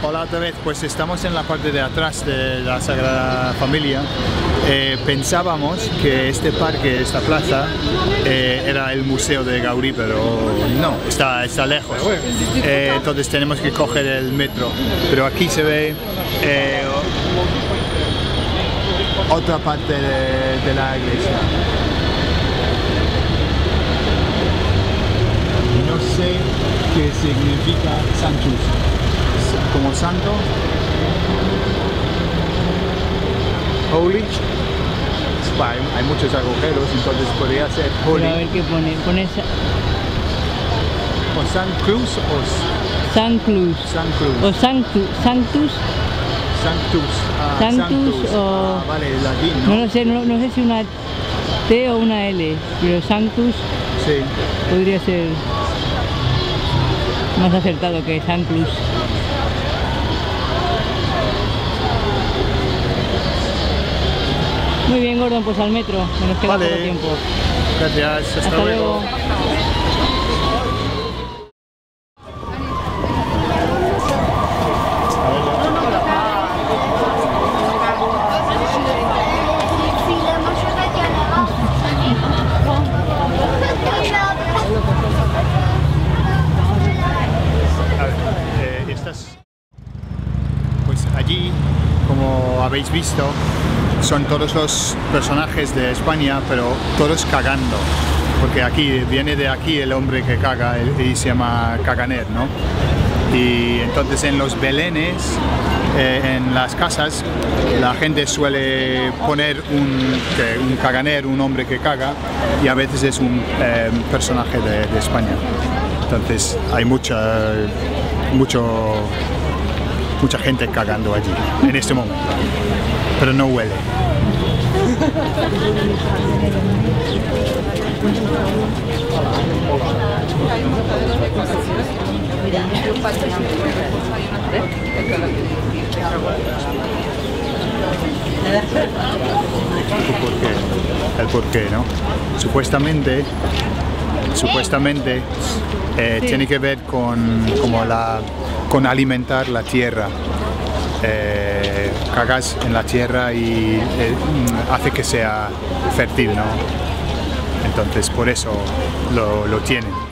Hola otra vez, pues estamos en la parte de atrás de la Sagrada Familia. Pensábamos que este parque, esta plaza, era el museo de Gaudí, pero no, está lejos. Entonces tenemos que coger el metro. Pero aquí se ve otra parte de la iglesia. No sé qué significa Sanctus. Como santo. Holy. Hay muchos agujeros, entonces podría ser Holy. Pero a ver qué pone. ¿Pone o San Cruz o San Cruz? San Cruz. O Sanctus. Sanctus. Sanctus o... vale, latín, ¿no? No lo sé, no sé si una T o una L, pero Sanctus sí. Podría ser más acertado que San Cruz. Muy bien, Gordon, pues al metro, que nos queda poco tiempo. Gracias, hasta luego. Pues allí, como habéis visto, son todos los personajes de España, pero todos cagando, porque aquí viene de aquí el hombre que caga y se llama Caganer, ¿no? Y entonces en los belenes, en las casas, la gente suele poner un Caganer, un hombre que caga, y a veces es un personaje de España. Entonces hay mucha gente cagando allí en este momento, pero no huele. El porqué, ¿no? Supuestamente tiene que ver con alimentar la tierra. Cagas en la tierra y hace que sea fértil, ¿no? Entonces por eso lo tienen.